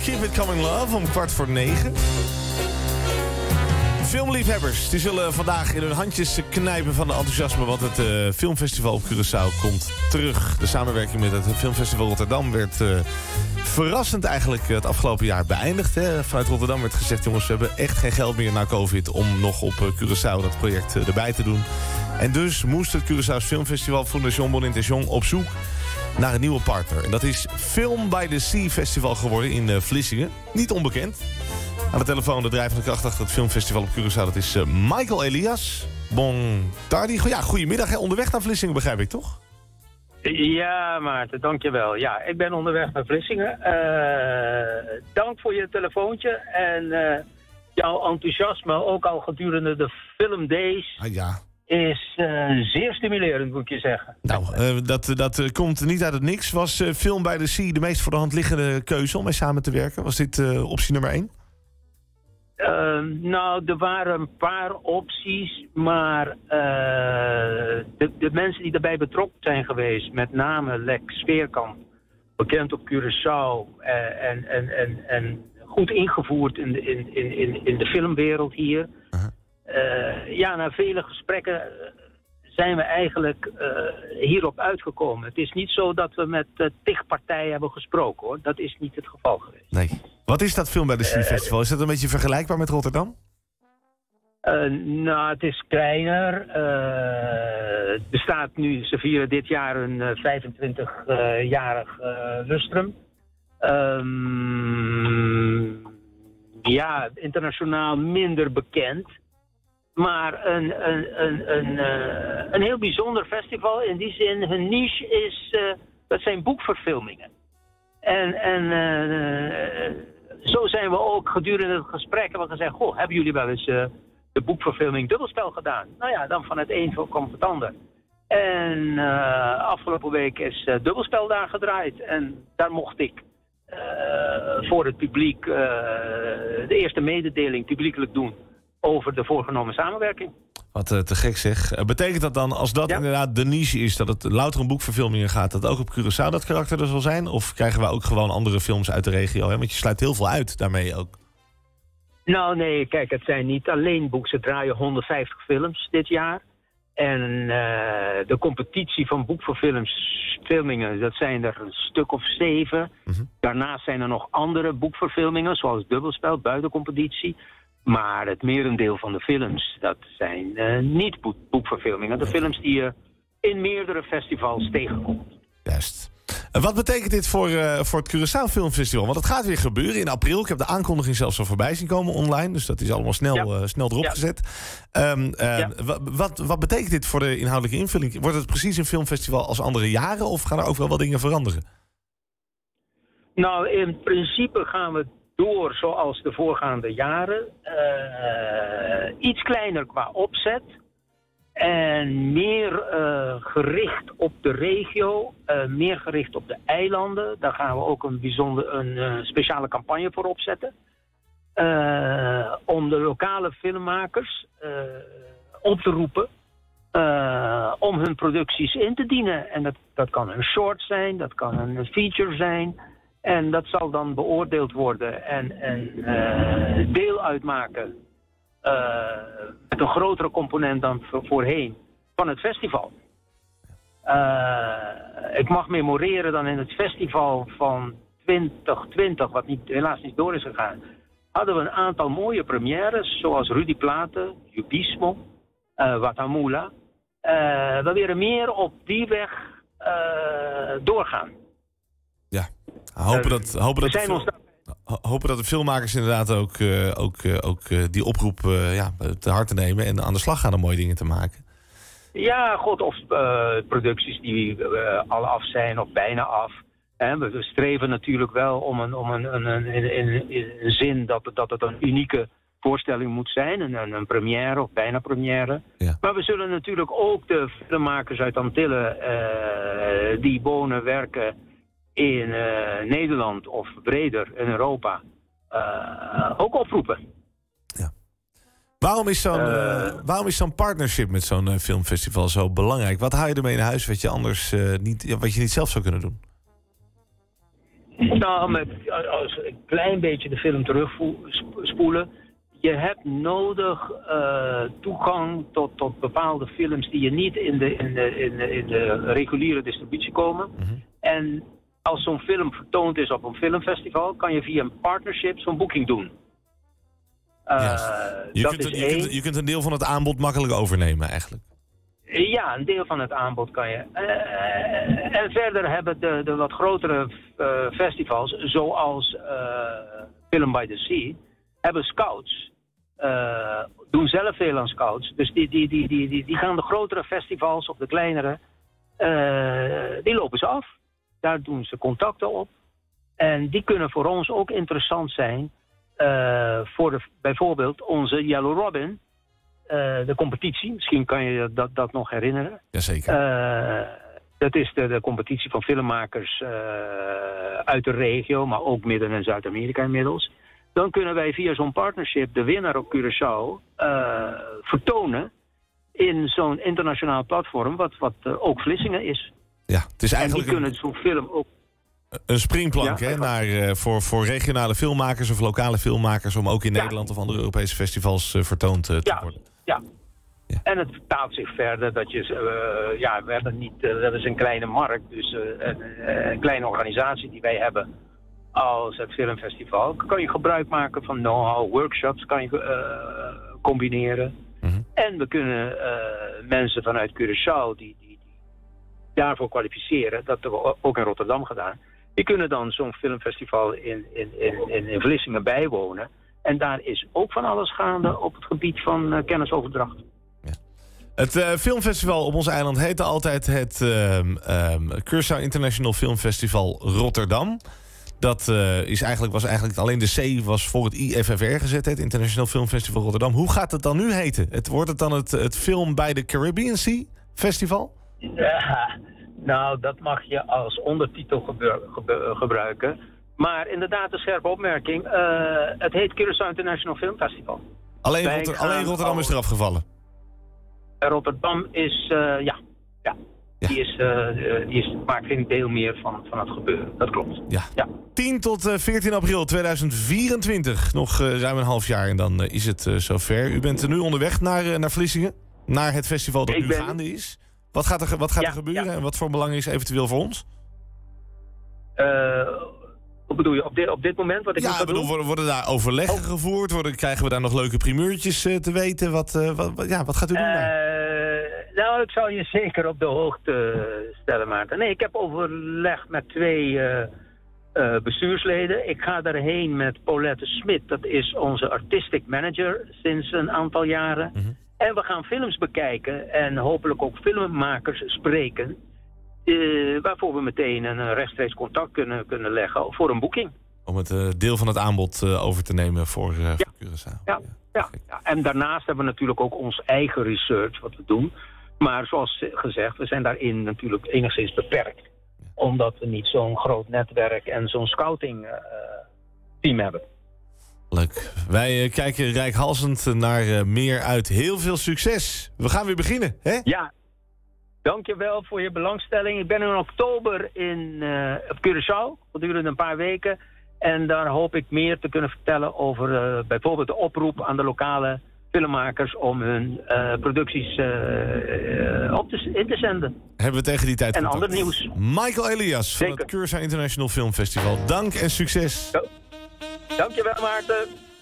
Keep It Coming Love om 8:45. Filmliefhebbers die zullen vandaag in hun handjes knijpen van de enthousiasme, want het filmfestival op Curaçao komt terug. De samenwerking met het filmfestival Rotterdam werd verrassend eigenlijk het afgelopen jaar beëindigd. Hè. Vanuit Rotterdam werd gezegd, jongens, we hebben echt geen geld meer na COVID om nog op Curaçao dat project erbij te doen. En dus moest het Curaçao's Filmfestival Fondation Bonintention op zoek naar een nieuwe partner. En dat is Film by the Sea Festival geworden in Vlissingen. Niet onbekend. Aan de telefoon de drijvende kracht achter het filmfestival op Curaçao. Dat is Michael Elias. Bon tardi. Ja, goedemiddag. Hè? Onderweg naar Vlissingen, begrijp ik, toch? Ja, Maarten, dankjewel. Ja, ik ben onderweg naar Vlissingen. Dank voor je telefoontje en jouw enthousiasme, ook al gedurende de filmdays, is zeer stimulerend, moet ik je zeggen. Nou, dat komt niet uit het niks. Was Film by the Sea de meest voor de hand liggende keuze om mee samen te werken? Was dit optie nummer 1? Nou, er waren een paar opties, maar de mensen die daarbij betrokken zijn geweest, met name Lex Veerkamp, bekend op Curaçao en goed ingevoerd in de filmwereld hier. Ja, na vele gesprekken zijn we eigenlijk hierop uitgekomen. Het is niet zo dat we met tig partijen hebben gesproken, hoor. Dat is niet het geval geweest. Nee. Wat is dat Film by the Sea Festival? Is dat een beetje vergelijkbaar met Rotterdam? Nou, het is kleiner. Het bestaat nu, ze vieren dit jaar een 25-jarig lustrum. Ja, internationaal minder bekend. Maar een heel bijzonder festival. In die zin, hun niche is, dat zijn boekverfilmingen. En zo zijn we ook gedurende het gesprek hebben gezegd, goh, hebben jullie wel eens de boekverfilming Dubbelspel gedaan? Nou ja, dan van het een komt het ander. En afgelopen week is Dubbelspel daar gedraaid. En daar mocht ik voor het publiek de eerste mededeling publiekelijk doen over de voorgenomen samenwerking. Wat te gek zeg. Betekent dat dan, als dat inderdaad de niche is, dat het louter om boekverfilmingen gaat, dat ook op Curaçao dat karakter er zal zijn? Of krijgen we ook gewoon andere films uit de regio? Hè? Want je sluit heel veel uit daarmee ook. Nou nee, kijk, het zijn niet alleen boeken. Ze draaien 150 films dit jaar. En de competitie van boekverfilmingen, dat zijn er een stuk of 7. Mm-hmm. Daarnaast zijn er nog andere boekverfilmingen, zoals Dubbelspel, buitencompetitie. Maar het merendeel van de films, dat zijn niet boekverfilmingen. De films die je in meerdere festivals tegenkomt. Juist. Wat betekent dit voor het Curaçao Filmfestival? Want het gaat weer gebeuren in april. Ik heb de aankondiging zelfs al voorbij zien komen online. Dus dat is allemaal snel erop gezet. Wat betekent dit voor de inhoudelijke invulling? Wordt het precies een filmfestival als andere jaren? Of gaan er ook wel wat dingen veranderen? Nou, in principe gaan we door zoals de voorgaande jaren. Iets kleiner qua opzet. En meer gericht op de regio. Meer gericht op de eilanden. Daar gaan we ook een speciale campagne voor opzetten. Om de lokale filmmakers op te roepen. Om hun producties in te dienen. En dat kan een short zijn. Dat kan een feature zijn. En dat zal dan beoordeeld worden en deel uitmaken met een grotere component dan voorheen van het festival. Ik mag memoreren dan in het festival van 2020, wat helaas niet door is gegaan, hadden we een aantal mooie premières, zoals Rudy Platen, Jubismo, Watamula. We willen meer op die weg doorgaan. Ja, hopen dat de filmmakers inderdaad ook die oproep te harte nemen en aan de slag gaan om mooie dingen te maken. Ja, god, of producties die al af zijn of bijna af. We streven natuurlijk wel om een zin dat het een unieke voorstelling moet zijn. Een première of bijna première. Ja. Maar we zullen natuurlijk ook de filmmakers uit Antillen die wonen, werken in Nederland of breder in Europa ook oproepen. Ja. Waarom is zo'n partnership met zo'n filmfestival zo belangrijk? Wat haal je ermee naar huis wat je anders niet zelf zou kunnen doen? Nou, als een klein beetje de film terugspoelen. Je hebt nodig toegang tot bepaalde films die je niet in de reguliere distributie komen. Mm-hmm. En als zo'n film vertoond is op een filmfestival, kan je via een partnership zo'n boeking doen. Je kunt een deel van het aanbod makkelijk overnemen eigenlijk. Ja, een deel van het aanbod kan je. En verder hebben de wat grotere festivals, zoals Film by the Sea, hebben scouts. Doen zelf veel aan scouts. Dus die gaan de grotere festivals of de kleinere, die lopen ze af. Daar doen ze contacten op. En die kunnen voor ons ook interessant zijn voor bijvoorbeeld onze Yellow Robin. De competitie, misschien kan je dat nog herinneren. Jazeker. Dat is de competitie van filmmakers uit de regio, maar ook Midden- en Zuid-Amerika inmiddels. Dan kunnen wij via zo'n partnership de winnaar op Curaçao vertonen in zo'n internationaal platform, wat ook Vlissingen is. Ja, het is eigenlijk en die kunnen zo'n film ook... Een springplank voor regionale filmmakers of lokale filmmakers om ook in Nederland of andere Europese festivals vertoond te worden. Ja. En het vertaalt zich verder dat je... we hebben een kleine markt, dus een kleine organisatie die wij hebben als het filmfestival. Kan je gebruik maken van know-how, workshops kan je combineren. Mm-hmm. En we kunnen mensen vanuit Curaçao die daarvoor kwalificeren, dat hebben we ook in Rotterdam gedaan. Die kunnen dan zo'n filmfestival in Vlissingen bijwonen. En daar is ook van alles gaande op het gebied van kennisoverdracht. Ja. Het filmfestival op ons eiland heette altijd het Curaçao International Film Festival Rotterdam. Dat was eigenlijk alleen de C was voor het IFFR gezet, het International Film Festival Rotterdam. Hoe gaat het dan nu heten? Wordt het dan het Film by the Caribbean Sea Festival? Ja, nou, dat mag je als ondertitel gebruiken. Maar inderdaad, een scherpe opmerking. Het heet Curaçao International Film Festival. Alleen Rotterdam is eraf gevallen? Rotterdam is, ja. Die maakt geen deel meer van het gebeuren. Dat klopt. Ja. 10 tot 14 april 2024. Nog ruim een half jaar en dan is het zover. U bent nu onderweg naar Vlissingen. Naar het festival dat nu gaande is. Wat gaat er gebeuren en wat voor belang is eventueel voor ons? Wat bedoel je op dit moment? Wat ik moet doen? Worden daar overleggen gevoerd? Krijgen we daar nog leuke primeurtjes te weten? Wat gaat u doen daar? Nou, ik zal je zeker op de hoogte stellen, Maarten. Nee, ik heb overleg met 2 bestuursleden. Ik ga daarheen met Paulette Smit. Dat is onze artistic manager sinds een aantal jaren. Mm-hmm. En we gaan films bekijken en hopelijk ook filmmakers spreken. Waarvoor we meteen een rechtstreeks contact kunnen leggen voor een boeking. Om het deel van het aanbod over te nemen voor Curaçao. Ja. En daarnaast hebben we natuurlijk ook ons eigen research wat we doen. Maar zoals gezegd, we zijn daarin natuurlijk enigszins beperkt. Ja. Omdat we niet zo'n groot netwerk en zo'n scouting team hebben. Leuk. Wij kijken reikhalzend naar meer uit. Heel veel succes. We gaan weer beginnen, hè? Ja. Dankjewel voor je belangstelling. Ik ben in oktober op Curaçao. Gedurende een paar weken. En daar hoop ik meer te kunnen vertellen over bijvoorbeeld de oproep aan de lokale filmmakers om hun producties in te zenden. Hebben we tegen die tijd en ander nieuws. Michael Elias van het Curaçao International Film Festival. Dank en succes. Dankjewel, Maarten.